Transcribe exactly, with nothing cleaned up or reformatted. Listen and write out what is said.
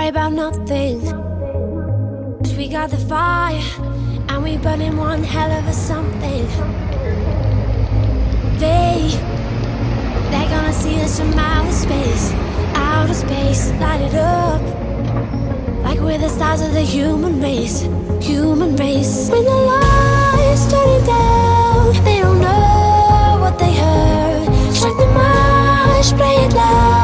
worry about nothing, 'cause we got the fire, and we burning one hell of a something. They, they're gonna see us from outer space, outer space, light it up, like we're the stars of the human race, human race. When the lights turning down, they don't know what they heard. Strike the march, play it loud.